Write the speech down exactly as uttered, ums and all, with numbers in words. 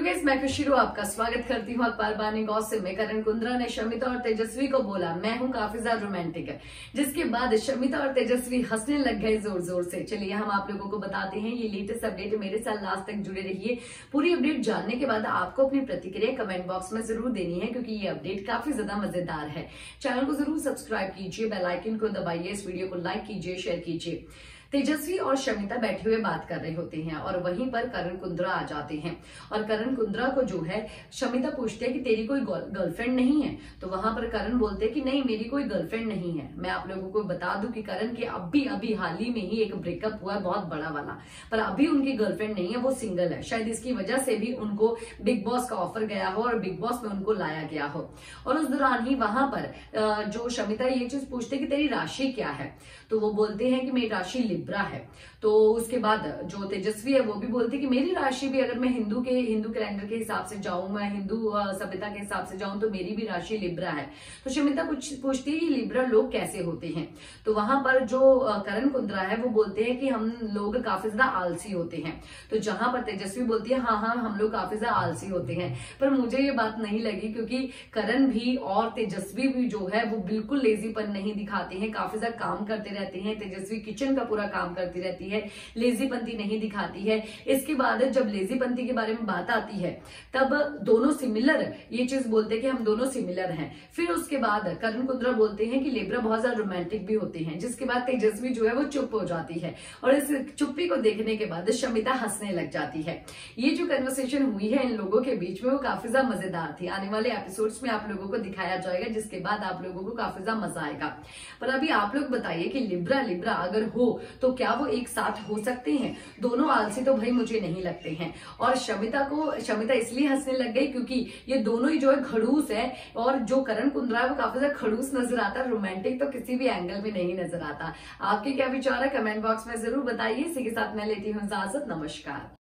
Guys, मैं खुशीरू आपका स्वागत करती हूँ अखबार बानी गॉसिप में। करण कुंद्रा ने शमिता और तेजस्वी को बोला मैं हूँ काफी ज्यादा रोमांटिक है, जिसके बाद शमिता और तेजस्वी हंसने लग गए जोर जोर से। चलिए हम आप लोगों को बताते हैं ये लेटेस्ट अपडेट। मेरे साथ लास्ट तक जुड़े रहिए। पूरी अपडेट जानने के बाद आपको अपनी प्रतिक्रिया कमेंट बॉक्स में जरूर देनी है, क्योंकि ये अपडेट काफी ज्यादा मजेदार है। चैनल को जरूर सब्सक्राइब कीजिए, बेल आइकन को दबाइए, इस वीडियो को लाइक कीजिए, शेयर कीजिए। तेजस्वी और शमिता बैठे हुए बात कर रहे होते हैं और वहीं पर करण कुंद्रा आ जाते हैं और करण कुंद्रा को जो है शमिता पूछते हैं कि तेरी कोई गर्लफ्रेंड नहीं है, तो वहां पर करण बोलते हैं कि नहीं मेरी कोई गर्लफ्रेंड नहीं है। मैं आप लोगों को बता दूं कि करण के अभी अभी हाल ही में ही एक ब्रेकअप हुआ है, बहुत बड़ा वाला, पर अभी उनकी गर्लफ्रेंड नहीं है, वो सिंगल है। शायद इसकी वजह से भी उनको बिग बॉस का ऑफर गया हो और बिग बॉस में उनको लाया गया हो। और उस दौरान ही वहां पर जो शमिता ये चीज पूछते कि तेरी राशि क्या है, तो वो बोलते हैं कि मेरी राशि लिब्रा है। तो उसके बाद जो तेजस्वी है वो भी बोलती कि मेरी राशि भी, अगर मैं हिंदू के हिंदू कैलेंडर के हिसाब से जाऊं, मैं हिंदू सभ्यता के हिसाब से जाऊं, तो मेरी भी राशि लिब्रा है। तो शमिता कुछ पूछती है लिब्रा लोग कैसे होते हैं, तो वहां पर जो करण कुंद्रा है वो बोलते हैं कि हम लोग काफी ज्यादा आलसी होते हैं। तो जहां पर तेजस्वी बोलती है हाँ हाँ हम लोग काफी ज्यादा आलसी होते हैं, पर मुझे ये बात नहीं लगी, क्योंकि करण भी और तेजस्वी भी जो है वो बिल्कुल लेजीपन नहीं दिखाते हैं, काफी ज्यादा काम करते रहते हैं। तेजस्वी किचन का पूरा काम करती रहती है, लेजीपंती नहीं दिखाती है। इसके बाद जब लेजीपंती के बारे में बात आती है तब दोनों सिमिलर ये चीज बोलते हैं कि हम दोनों सिमिलर हैं। फिर उसके बाद करण कुंद्रा बोलते हैं कि लिब्रा बहुत ज्यादा रोमांटिक भी होते हैं, जिसके बाद तेजस्वी जो है वो चुप हो जाती है और इस चुप्पी को देखने के बाद शमिता हंसने लग जाती है। ये जो कन्वर्सेशन हुई है इन लोगों के बीच में वो काफी ज्यादा मजेदार थी। आने वाले एपिसोड्स में आप लोगों को दिखाया जाएगा, जिसके बाद आप लोगों को काफी ज्यादा मजा आएगा। पर अभी आप लोग बताइए कि लिब्रा लिब्रा अगर हो तो क्या वो एक साथ हो सकते हैं? दोनों आलसी तो भाई मुझे नहीं लगते हैं। और शमिता को शमिता इसलिए हंसने लग गई क्योंकि ये दोनों ही जो है खड़ूस है, और जो करण कुंद्रा है वो काफी ज्यादा खड़ूस नजर आता है, रोमांटिक तो किसी भी एंगल में नहीं नजर आता। आपके क्या विचार है कमेंट बॉक्स में जरूर बताइए। इसी के साथ मैं लेती हूँ इजाजत, नमस्कार।